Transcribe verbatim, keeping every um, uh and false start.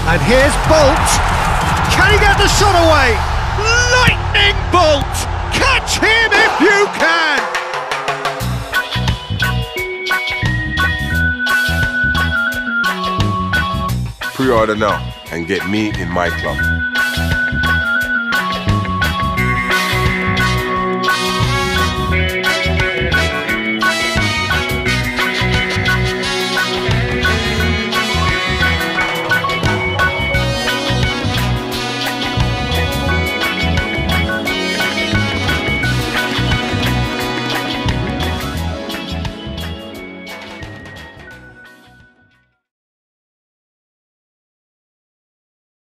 And here's Bolt. Can he get the shot away? Lightning bolt! Catch him if you can! Pre-order now and get me in my club.